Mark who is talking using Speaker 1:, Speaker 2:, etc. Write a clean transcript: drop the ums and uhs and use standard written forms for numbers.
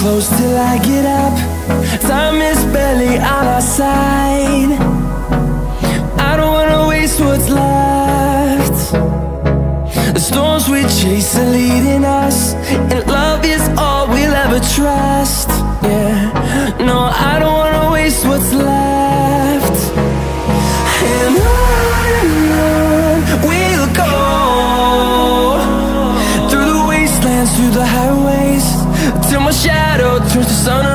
Speaker 1: close till I get up. Time is barely on our side. I don't wanna waste what's left. The storms we chase are leading us, and love is all we'll ever trust. Yeah, no, I don't wanna waste what's left. And on we'll go, through the wastelands, through the highways, till my shadow turns to sun